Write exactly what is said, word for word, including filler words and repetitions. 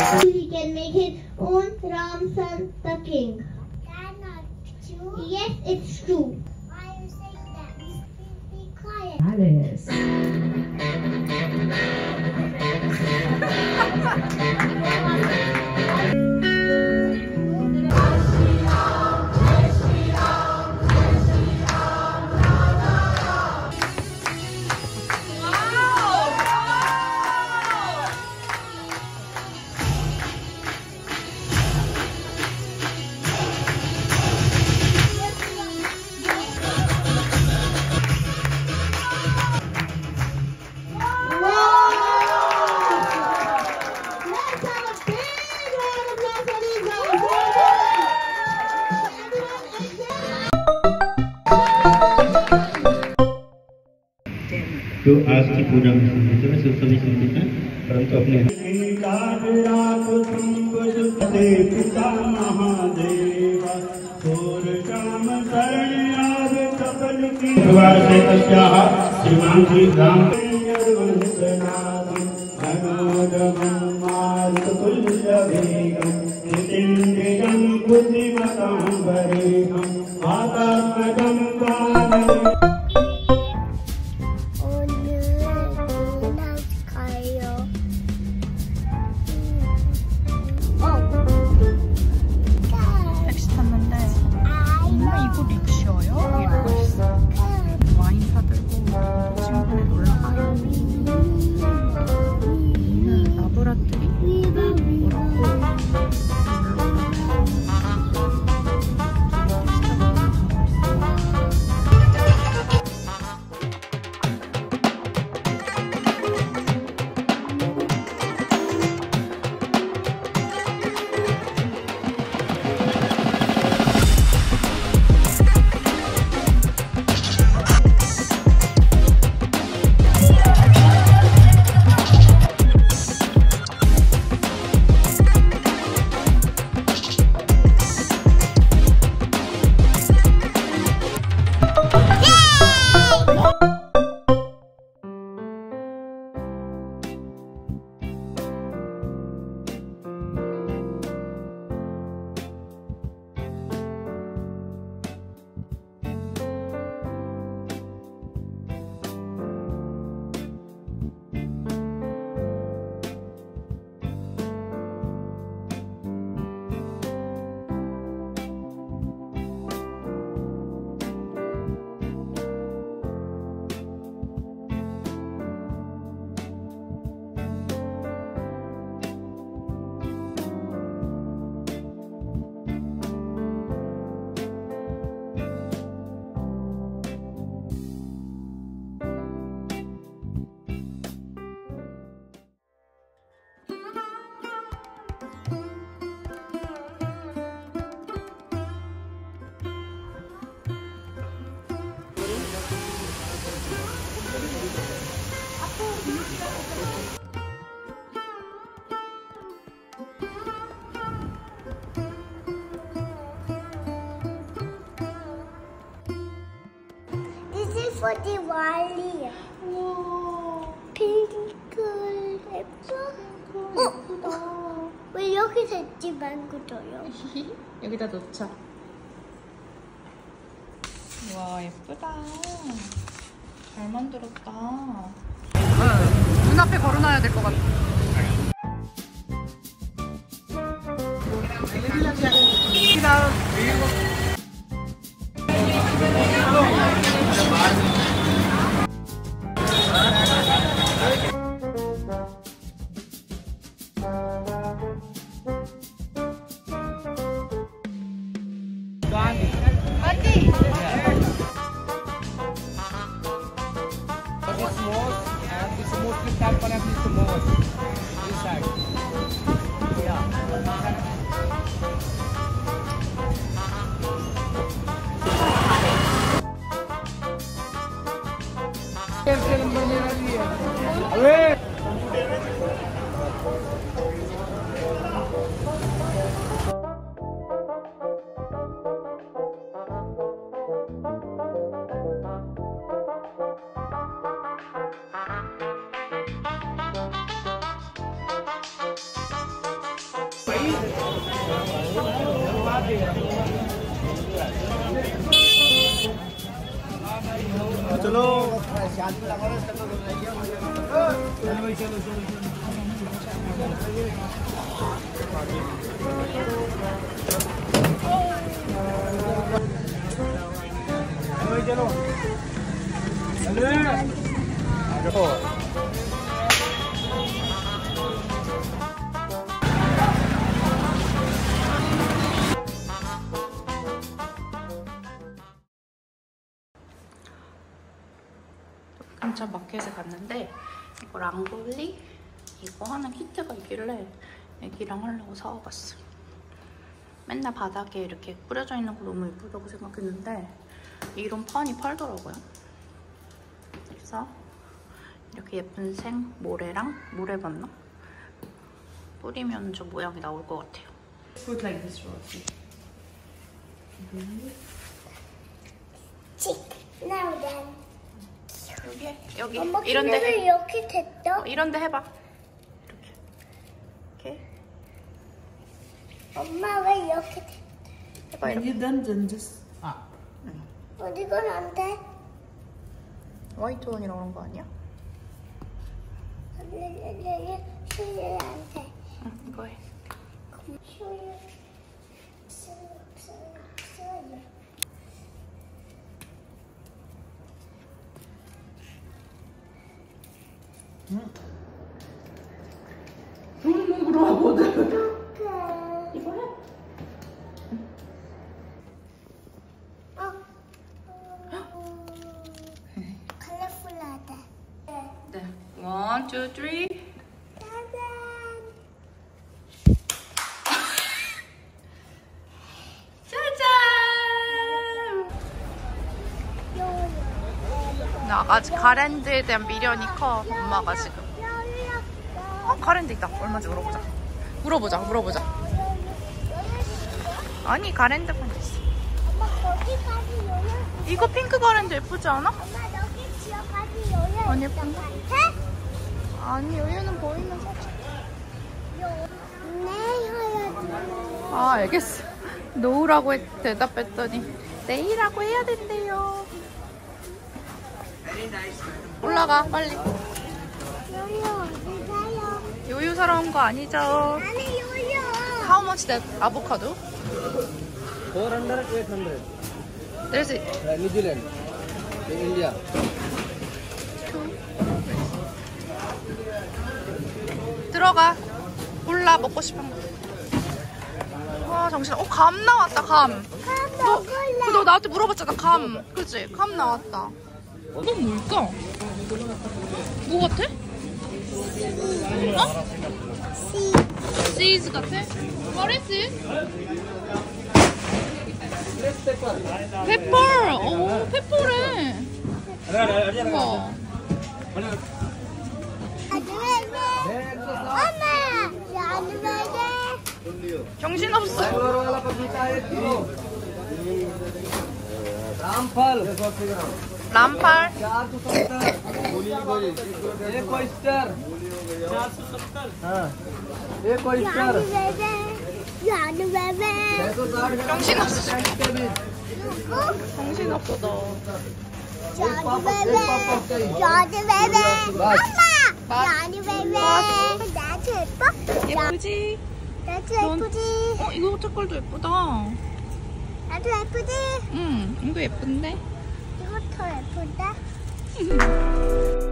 He can make his own Ramsan the king. That's not true. Yes, it's true. Why are you saying that? Be, be quiet. Alice. जो आज की पूजा में सम्मिलित है सब सभी सम्मिलित हैं परंतु अपने पिता महादेव परिवार से तस्याः श्रीमान जी Ram For Diwali. Wow. Pink 예뻐. 어? 왜 여기 됐지 말고 둬요? 여기다 놓자. 와, 예쁘다. 잘 만들었다. 응, 눈앞에 걸어놔야 될 것 같아. A ver. 근처 마켓에 갔는데 이거 랑골리 이거 하는 키트가 있길래 애기랑 하려고 사와봤어. 맨날 바닥에 이렇게 뿌려져 있는 거 너무 예쁘다고 생각했는데 이런 판이 팔더라고요. 그래서 이렇게 예쁜 생 모래랑 모래 맞나? 뿌리면 저 모양이 나올 것 같아요. Put like this, Rosie. 칙. Now then. 여기 여기 엄마 이런데 키는 해. 이렇게 됐다. 어, 이런데 해봐. 이렇게. 이렇게 엄마 왜 이렇게 됐다? 해봐 이렇게. then then just 어디건 안 돼? 화이트 원이라고 그런 거 아니야? 슈유 안 돼. 응, 이거 해. 슈유. 슈유. 슈유. 손목 들어가거든. 이거 해. 컬러풀하다. 네. One, two, three. 짜잔. 짜잔. 나 아직 가랜드에 대한 미련이 커. 엄마가 지금. 어, 가랜드 있다. 얼마인지 물어보자. 물어보자. 물어보자. 아니, 가랜드만 있어. 엄마 거기까지 요요. 이거 핑크 가랜드 예쁘지 않아? 엄마 여기 지역까지 요요. 안 예쁜데? 해? 아니, 여기는 보이면 사자. 네, 해야지. 아, 알겠어. 노우라고 해- 대답했더니 내일하고 해야 된대요. 올라가, 빨리. 요요 어디 가요? 요요 사러 온 거 아니죠? 나는 요요. How much that avocado? four hundred, eight hundred. There's it. Uh, New Zealand, in India. 들어가. 골라 먹고 싶은 거. 와, 정신. 어, 감 나왔다, 감. 밥 너, 먹을래? 너 나한테 물어봤잖아, 감. 그치? 감 나왔다. 이건 뭘까? 뭐 같아? 어? 치즈 같아? What is it? 페퍼! 오, 페퍼래. 우와. 엄마, 나는 왜 정신없어. रामफल 람팔. चार सौ सत्तर एक oyster चार सौ सत्तर हाँ एक oyster 야는 왜 왜? छह सौ साठ 정신없어. के बीच 정신없어, 너. 야는 왜 왜? 야는 왜 왜? 엄마, 야는 왜 왜? 나도 예뻐? 예쁘지? 나도 넌- 예쁘지? 어, 이거 색깔도 예쁘다. 나도 예쁘지? 응, 이거 예쁜데? 이거 더 예쁜데?